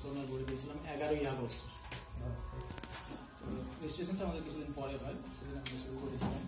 Corner গড়ে দিয়েছিলাম 11ই August. রেজিস্ট্রেশনটা আমাদের কিছুদিন পরে হয়, সেদিন আমরা শুরু করেছিলাম।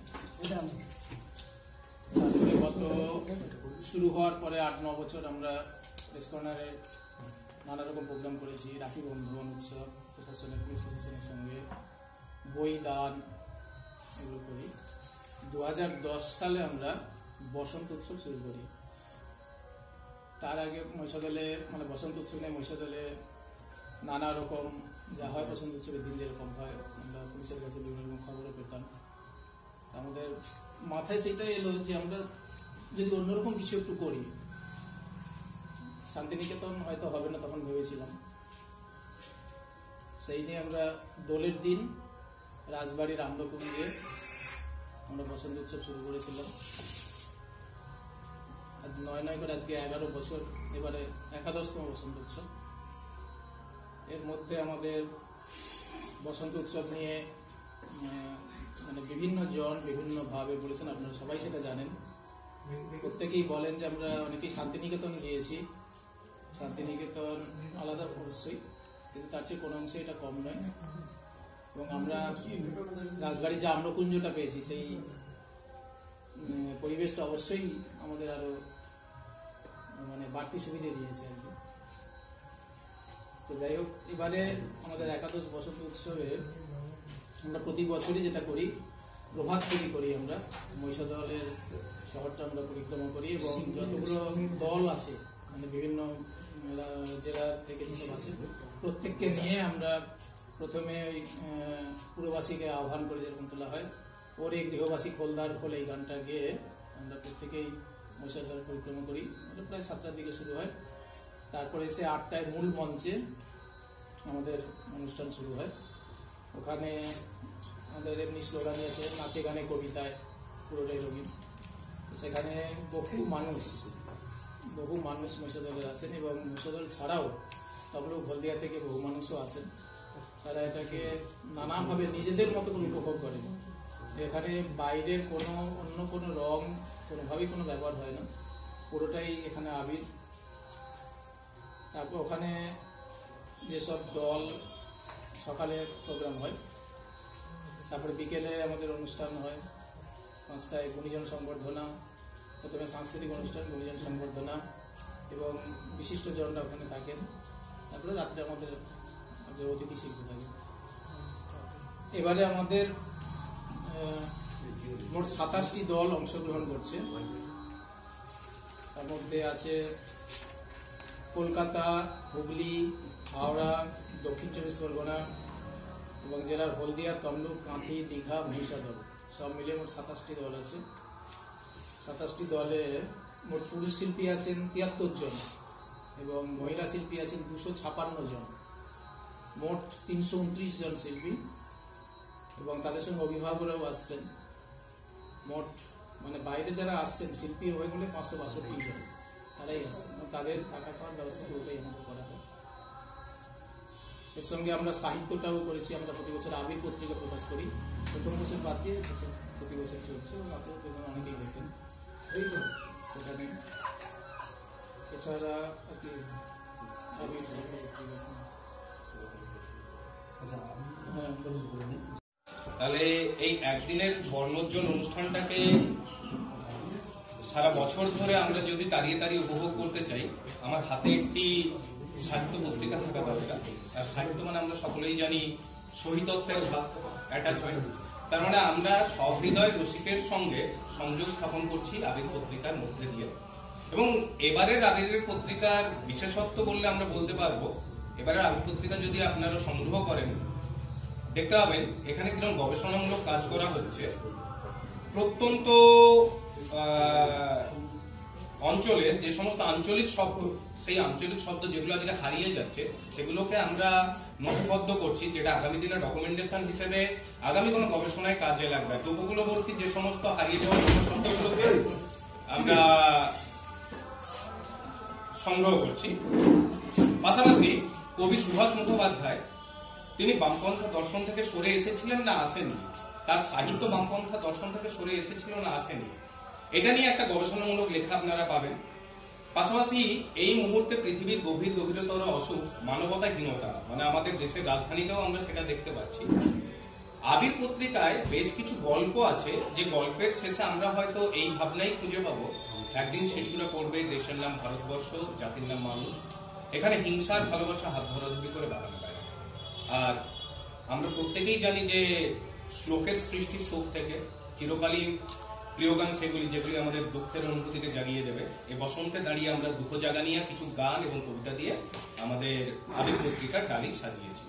তারপরে গত শুরু হওয়ার পরে 8-9 বছর আমরা প্রেস কর্নারে নানা রকম প্রোগ্রাম করেছি। রাখি বন্ধন উৎসব, প্রশাসনের পুলিশ প্রশাসনের সঙ্গে বই দান এগুলো করি। 2010 সালে আমরা বসন্ত উৎসব শুরু করি। তার আগে মহিষাদলে মানে বসন্ত উৎসব নিয়ে মহিষাদলে নানা রকম যা হয় বসন্ত উৎসবের দিন যেরকম হয় আমরা পুলিশের কাছে বিভিন্ন রকম খবরও পেতাম। আমাদের মাথায় সেটাই এলো যে আমরা যদি অন্যরকম কিছু একটু করি। শান্তিনিকেতন হয়তো হবে না তখন ভেবেছিলাম, সেই নিয়ে আমরা দোলের দিন রাজবাড়ির আম্রকুঞ্জে আমরা বসন্ত উৎসব শুরু করেছিলাম। আর 9 করে আজকে 11 বছর, এবারে 11তম বসন্ত উৎসব। এর মধ্যে আমাদের বসন্ত উৎসব নিয়ে মানে বিভিন্ন জন বিভিন্নভাবে বলেছেন, আপনারা সবাই সেটা জানেন। প্রত্যেকেই বলেন যে আমরা অনেকেই শান্তিনিকেতন গিয়েছি। শান্তিনিকেতন আলাদা অবশ্যই, কিন্তু তার চেয়ে কোনো অংশে এটা কম নয়। এবং আমরা রাজবাড়ির যে আম্রকুঞ্জটা পেয়েছি সেই পরিবেশটা অবশ্যই আমাদের আরো মানে বাড়তি সুবিধে দিয়েছে আর কি। তো যাই হোক, এবারে আমাদের 11 বসন্ত উৎসবে আমরা প্রতি বছরই যেটা করি, প্রভাত ফেরি করি। আমরা মহিষাদলের শহরটা আমরা পরিক্রমা করি এবং যতগুলো দল আসে মানে বিভিন্ন জেলা থেকে যেসব আসে প্রত্যেককে নিয়ে আমরা প্রথমে ওই পুরবাসীকে আহ্বান করে যেরকম তোলা হয়, ওরে গৃহবাসী খোলদার খোল এই গানটা গেয়ে আমরা প্রত্যেকেই মহিষাদল পরিক্রমা করি। প্রায় 7টার দিকে শুরু হয়। তারপরে এসে 8টায় মূল মঞ্চে আমাদের অনুষ্ঠান শুরু হয়। ওখানে আমাদের এমনি স্লোগানই আছে, নাচে গানে কবিতায় পুরোটাই রঙিন। সেখানে বহু মানুষ মহিষাদলের আসেন এবং মহিষাদল ছাড়াও তবলুক হলদিয়া থেকে বহু মানুষও আসেন। তারা এটাকে নানাভাবে নিজেদের মতো করে উপভোগ করেন। এখানে বাইরের অন্য কোনো রং কোনোভাবেই কোনো ব্যবহার হয় না, পুরোটাই এখানে আবির। তারপর ওখানে যেসব দল সকালে প্রোগ্রাম হয়, তারপরে বিকেলে আমাদের অনুষ্ঠান হয়। 5টায় গুণীজন সংবর্ধনা, প্রথমে সাংস্কৃতিক অনুষ্ঠান, গুণীজন সংবর্ধনা এবং বিশিষ্ট জনরা ওখানে থাকেন। তারপরে রাত্রে আমাদের অতিথি শিল্পী থাকে। এবারে আমাদের মোট 27টি দল অংশগ্রহণ করছে। তার মধ্যে আছে কলকাতা, হুগলি, হাওড়া, দক্ষিণ 24 পরগনা এবং জেলার হলদিয়া, তমলুক, কাঁথি, দীঘা, মহিষাদল সব মিলিয়ে মোট 27টি দল আছে। 27টি দলে মোট পুরুষ শিল্পী আছেন 73 জন এবং মহিলা শিল্পী আছেন 256 জন। মোট 329 জন শিল্পী এবং তাদের সঙ্গে অভিভাবকরাও আসছেন। মোট মানে বাইরে যারা আসছেন শিল্পী হয়ে গেলে 562 জন তারাই আসছেন। তাদের থাকা খাওয়ার ব্যবস্থা পুরোটাই আমাদের করা হয়। এর সঙ্গে আমরা সাহিত্যটাও করেছি। আমরা প্রতি বছর আবির পত্রিকা প্রকাশ করি, প্রথম বছর বাদ দিয়ে প্রতি বছর চলছে। আপনারা অনেকেই দেখেন সেখানে। এছাড়া আর কি আবির তাহলে এই একদিনের বর্ণোজ্জ্বল অনুষ্ঠানটাকে সারা বছর ধরে আমরা যদি তাড়িয়ে তাড়িয়ে উপভোগ করতে চাই, আমার হাতে একটি সাহিত্য পত্রিকা থাকা দরকার। আর সাহিত্য মানে আমরা সকলেই জানি সহিতত্বের অ্যাটাচমেন্ট। তার মানে আমরা সহৃদয় রসিকের সঙ্গে সংযোগ স্থাপন করছি আবির পত্রিকার মধ্যে দিয়ে। এবং এবারের আবিরের পত্রিকার বিশেষত্ব বললে আমরা বলতে পারবো, এবারের আবির পত্রিকা যদি আপনারা সংগ্রহ করেন দেখতে পাবেন এখানে কিরকম গবেষণামূলক কাজ করা হচ্ছে। প্রত্যন্ত অঞ্চলের যে সমস্ত আঞ্চলিক শব্দ, সেই আঞ্চলিক শব্দ যেগুলো আজকে হারিয়ে যাচ্ছে সেগুলোকে আমরা নথিবদ্ধ করছি, যেটা আগামী দিনে ডকুমেন্টেশন হিসেবে আগামী কোনো গবেষণায় কাজে লাগবে। তো উপকূলবর্তী যে সমস্ত হারিয়ে যাওয়া শব্দগুলোকে আমরা সংগ্রহ করছি। পাশাপাশি কবি সুভাষ মুখোপাধ্যায় তিনি বামপন্থা দর্শন থেকে সরে এসেছিলেন না আসেননি, তার সাহিত্য বামপন্থা দর্শন থেকে সরে এসেছিল না আসেনি, এটা নিয়ে একটা গবেষণামূলক লেখা আপনারা পাবেন। পাশাপাশি এই মুহূর্তে পৃথিবীর গভীরতর অসুখ মানবতাহীনতা, মানে আমাদের দেশের রাজধানীতেও আমরা সেটা দেখতে পাচ্ছি। আবির পত্রিকায় বেশ কিছু গল্প আছে, যে গল্পের শেষে আমরা হয়তো এই ভাবনাই খুঁজে পাবো, একদিন শিশুরা পড়বে দেশের নাম ভারতবর্ষ, জাতির নাম মানুষ, এখানে হিংসার ভালোবাসা হাত ধরাধরি করে বাড়ানো যায়। আর আমরা প্রত্যেকেই জানি যে শ্লোকের সৃষ্টি শোক থেকে, চিরকালীন প্রিয় গান সেগুলি, যেগুলি আমাদের দুঃখের অনুভূতিকে জাগিয়ে দেবে। এই বসন্তে দাঁড়িয়ে আমরা দুঃখ জাগানিয়া কিছু গান এবং কবিতা দিয়ে আমাদের আবির পত্রিকার ডালি সাজিয়েছি।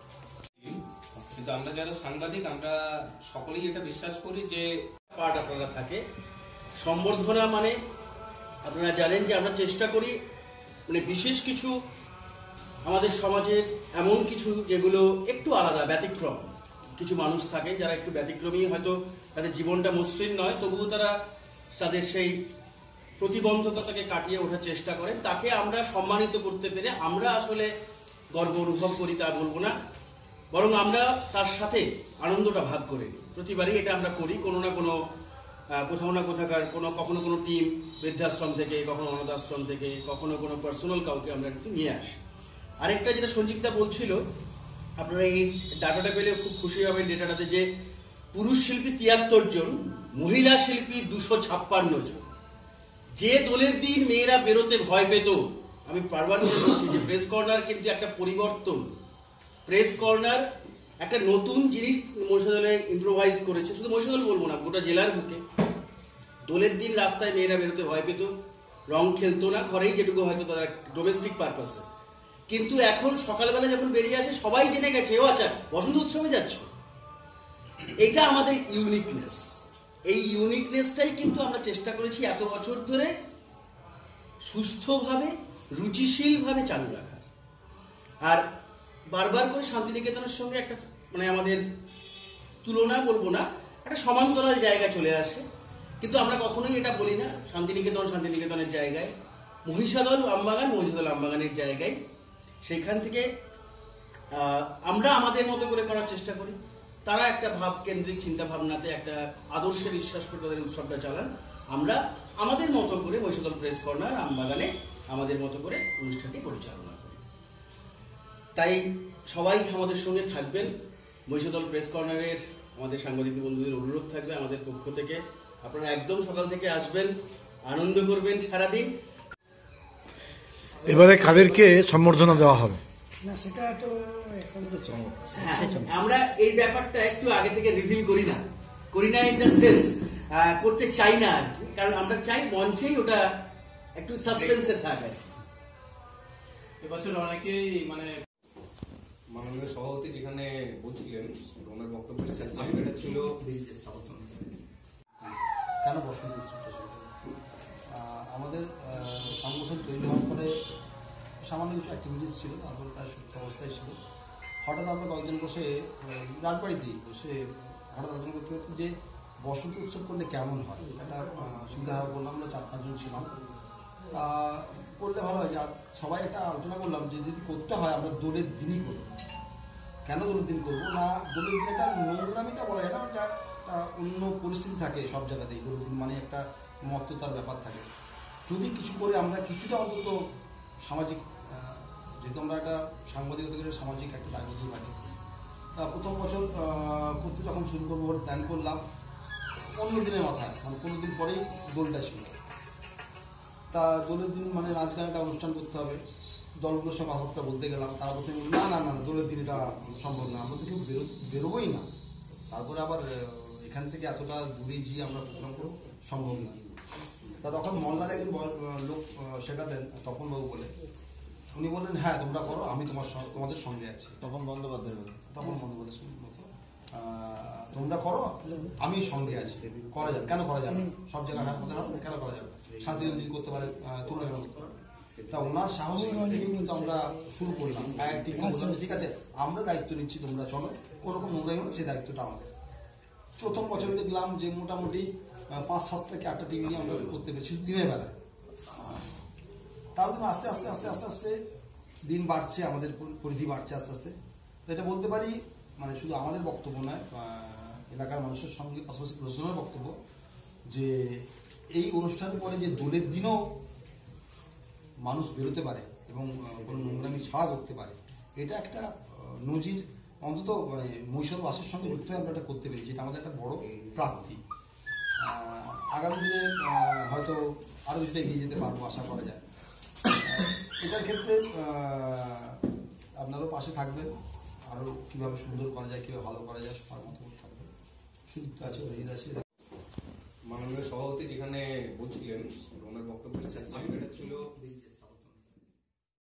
কিন্তু আমরা যারা সাংবাদিক, আমরা সকলেই এটা বিশ্বাস করি যে পার্ট আপনারা থাকে সম্বর্ধনা, মানে আপনারা জানেন যে আমরা চেষ্টা করি মানে বিশেষ কিছু আমাদের সমাজের এমন কিছু যেগুলো একটু আলাদা, ব্যতিক্রম কিছু মানুষ থাকে যারা একটু ব্যতিক্রমী, হয়তো তাদের জীবনটা মসৃণ নয়, তবুও তারা তাদের সেই প্রতিবন্ধকতাকে কাটিয়ে ওঠার চেষ্টা করে, তাকে আমরা সম্মানিত করতে পেরে আমরা আসলে গর্ব অনুভব করি, তা বলবো না, বরং আমরা তার সাথে আনন্দটা ভাগ করে নিই। প্রতিবারই এটা আমরা করি, কোনো না কোনো কোথাও না কোথাকার কখনো কোনো টিম বৃদ্ধাশ্রম থেকে, কখনো অনাথ আশ্রম থেকে, কখনো কোনো পার্সোনাল কাউকে আমরা একটু নিয়ে আসি। আরেকটা যেটা সঞ্জিতা বলছিল, আপনারা এই ডাটাটা পেলে খুব খুশি হবেন ডেটাটাতে, যে পুরুষ শিল্পী 73 জন, মহিলা শিল্পী 256 জন। যে দোলের দিন মেয়েরা বেরোতে ভয় পেত, আমি বারবার বলছি যে প্রেস কর্নার কিন্তু একটা পরিবর্তন, প্রেস কর্নার একটা নতুন জিনিস মহিষাদলে ইম্প্রোভাইজ করেছে। শুধু মহিষাদল বলবো না, গোটা জেলার বুকে দোলের দিন রাস্তায় মেয়েরা বেরোতে ভয় পেত, রং খেলতো না, ঘরেই যেটুকু হয়তো তারা ডোমেস্টিক পারপাসে। কিন্তু এখন সকালবেলা যখন বেরিয়ে আসে সবাই জেনে গেছে, ও আচ্ছা বসন্ত উৎসবে যাচ্ছ। এইটা আমাদের ইউনিকনেস, এই ইউনিকনেসটাই কিন্তু আমরা চেষ্টা করেছি এত বছর ধরে সুস্থভাবে, রুচিশীলভাবে চালু রাখার। আর বারবার করে শান্তিনিকেতনের সঙ্গে একটা মানে আমাদের তুলনা বলবো না, একটা সমান্তরাল জায়গা চলে আসে, কিন্তু আমরা কখনোই এটা বলি না শান্তিনিকেতনের জায়গায়, মহিষাদল আমবাগানের জায়গায়। সেখান থেকে আমরা আমাদের মতো করে করার চেষ্টা করি, তারা একটা ভাব কেন্দ্রিক চিন্তা ভাবনাতে একটা আদর্শে বিশ্বাস করে তাদের উৎসবটা চালান। আমরা আমাদের মতো করে মহিষাদল প্রেস কর্নার আমবাগানে আমাদের মতো করে অনুষ্ঠানটি পরিচালনা করি। তাই সবাই আমাদের সঙ্গে থাকবেন। মহিষাদল প্রেস কর্নারের আমাদের সাংবাদিক বন্ধুদের অনুরোধ থাকবে আমাদের পক্ষ থেকে, আপনারা একদম সকাল থেকে আসবেন, আনন্দ করবেন সারাদিন। এবারে কাদেরকে সম্বর্ধনা দেওয়া হবে না সেটা তো এখন আমরা এই ব্যাপারটা একটু আগে থেকে রিভিল করি না ইন দ্য সেন্স করতে চাই না আর কি, কারণ আমরা চাই মঞ্চেই ওটা একটু সাসপেন্সে থাকে। এবছর অনেকেই মানে মাননীয় সভাপতি যেখানে বলছিলেন ওনার বক্তব্যের জায়গাটা ছিল কেন বসন্ত উৎসবটা শুরু আমাদের সংগঠন তৈরি হওয়ার পরে সামান্য কিছু অ্যাক্টিভিটিস ছিল, আন্দোলনটা সুস্থ অবস্থায় ছিল। হঠাৎ আমরা কয়েকজন বসে রাজবাড়িতেই বসে হঠাৎ আলোচনা করতে হতো যে বসন্ত উৎসব করলে কেমন হয়, একটা চিন্তাধারা করলাম। আমরা 4-5 জন ছিলাম, তা করলে ভালো হয়। সবাই একটা আলোচনা করলাম যে যদি করতে হয় আমরা দোলের দিনই করবো। কেন দোলের দিন করবো না, দোলের দিন একটা নোংরামিটা বলা যায় না, একটা অন্য পরিস্থিতি থাকে সব জায়গাতেই। দোলের দিন মানে একটা মত্ততার ব্যাপার থাকে। যদি কিছু করে আমরা কিছুটা অন্তত সামাজিক, যেহেতু আমরা একটা সাংবাদিকতা করে সামাজিক একটা দায়বদ্ধ থাকে, তা প্রথম বছর করতে যখন শুরু করবো প্ল্যান করলাম 15 দিনের মাথায়, মানে 15 দিন পরেই দোলটা ছিল। তা দোলের দিন মানে নাচ গান একটা অনুষ্ঠান করতে হবে। দলগুলোর সঙ্গে কথাবার্তা বলতে গেলাম, তারা প্রথমে না দোলের দিন এটা সম্ভব না, আমরা তো কেউ বেরোবোই না। তারপরে আবার এখান থেকে এতটা দূরে গিয়ে আমরা প্রোগ্রাম করবো, সম্ভব না। তা তখন মহল্লার একজন লোক শেখাতেন, তপনবাবু বলে, উনি বললেন হ্যাঁ তোমরা করো, আমি তোমাদের সঙ্গে আছি। তপন বন্দ্যোপাধ্যায় মতো তোমরা করো, আমি সঙ্গে আছি, করা যাবে। কেন করা যাবে? সব জায়গায় হ্যাঁ আমাদের হাতে, কেন করা যাবে? শান্তিনিকেতন করতে পারে, তোমরা কেন করতে পারবে? তা ওনার সাহস থেকে কিন্তু আমরা শুরু করলাম। ঠিক আছে আমরা দায়িত্ব নিচ্ছি, তোমরা চলো, কোনোরকম নোংরাই হলো সেই দায়িত্বটা আমাদের। প্রথম বছর দেখলাম যে মোটামুটি 5-7 থেকে 8টা টিম নিয়ে আমরা করতে পেরেছি দিনের বেলায়। তারপর আস্তে আস্তে আস্তে আস্তে আস্তে দিন বাড়ছে, আমাদের পরিধি বাড়ছে আস্তে আস্তে। তো এটা বলতে পারি মানে শুধু আমাদের বক্তব্য নয়, এলাকার মানুষের সঙ্গে পাশাপাশি প্রশাসনের বক্তব্য, যে এই অনুষ্ঠানের পরে যে দোলের দিনও মানুষ বেরোতে পারে এবং কোনো নোংরামি ছাড়া করতে পারে, এটা একটা নজির অন্তত মানে মহিষাদবাসীর সঙ্গে যুক্ত হয়ে আমরা এটা করতে পেরেছি, এটা আমাদের একটা বড় প্রাপ্তি। আগামী দিনে হয়তো আরও কিছুটা এগিয়ে যেতে পারবো আশা করা যায়। এটার ক্ষেত্রে আপনারও পাশে থাকবেন, আরও কীভাবে সুন্দর করা যায়, কীভাবে ভালো করা যায় সবার মতো থাকবে। সুযুক্ত আছে, অভিজিৎ আছে। মাননীয় সভাপতি যেখানে বলছিলেন ওনার বক্তব্যের ছিল